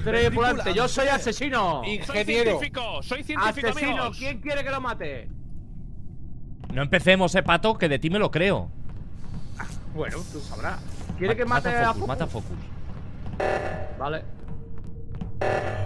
Tripulante, yo soy asesino. Ingeniero. Soy científico, Asesino, amigos. ¿quién quiere que lo mate? No empecemos, Pato, que de ti me lo creo. Bueno, tú sabrás. ¿Quiere que mate Mata a Focus, Focus? mata Focus. Vale.